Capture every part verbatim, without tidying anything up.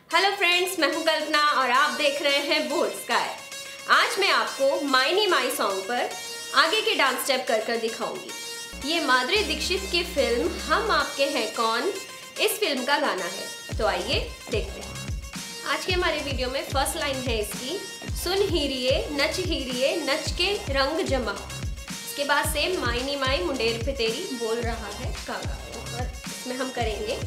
Hello friends, मैं हूं कल्पना और आप देख रहे हैं बोल्ड स्काई। आज मैं आपको मायनी माई सॉन्ग पर आगे के डांस स्टेप कर कर दिखाऊंगी। ये माधुरी दीक्षित की फिल्म हम आपके हैं कौन, इस फिल्म का गाना है। तो आइए देखते हैं। आज के हमारे वीडियो में फर्स्ट लाइन है इसकी, सुन हीरिए नच हीरिए नच के रंग जमा। इसके बाद सेम मायनी माई मुंडेर पे तेरी बोल रहा है कागा। और इसमें हम करेंगे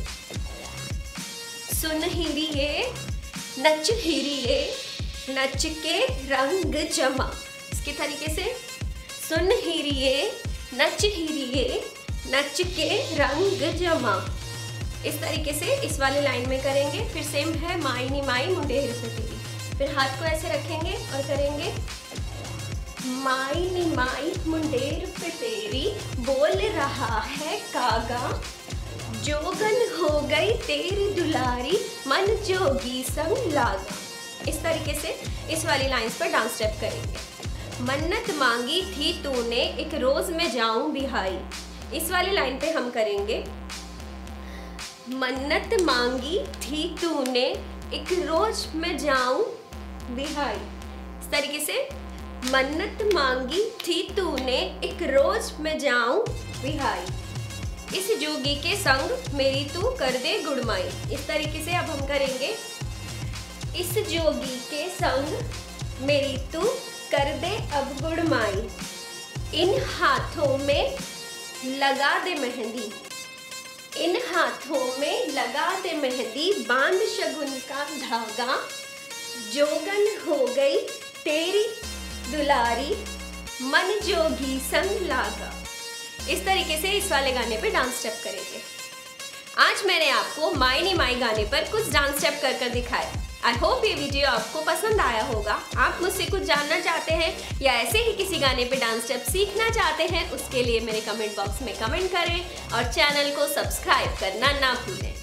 सुन हीरिए नच हीरिए नच के रंग जमा। इसके तरीके से सुन हीरिए नच हीरिए नच के रंग जमा। इस तरीके से इस वाले लाइन में करेंगे। फिर सेम है मायनी माई मुंडेर पे तेरी। फिर हाथ को ऐसे रखेंगे और करेंगे मायनी माई मुंडेर पे तेरी बोल रहा है कागा, जोगन हो गई तेरी दुलारी मन जोगी संग लागा। इस तरीके से इस वाली लाइंस पर डांस स्टेप करेंगे। मन्नत मांगी थी तूने एक रोज में जाऊं बिहाई। इस वाली लाइन पे हम करेंगे मन्नत मांगी थी तूने एक रोज में जाऊं बिहाई। इस तरीके से मन्नत मांगी थी तूने एक रोज में जाऊं बिहाई। इस जोगी के संग मेरी तू कर दे गुड़माई। इस तरीके से अब हम करेंगे इस जोगी के संग मेरी तू कर दे अब गुड़माई। इन हाथों में लगा दे मेहंदी, इन हाथों में लगा दे मेहंदी बांध शगुन का धागा, जोगन हो गई तेरी दुलारी मन जोगी संग लागा। इस तरीके से इस वाले गाने पे डांस स्टेप करेंगे। आज मैंने आपको मायनी माई गाने पर कुछ डांस स्टेप कर कर दिखाए। आई होप ये वीडियो आपको पसंद आया होगा। आप मुझसे कुछ जानना चाहते हैं या ऐसे ही किसी गाने पे डांस स्टेप सीखना चाहते हैं, उसके लिए मेरे कमेंट बॉक्स में कमेंट करें और चैनल को सब्सक्राइब करना ना भूलें।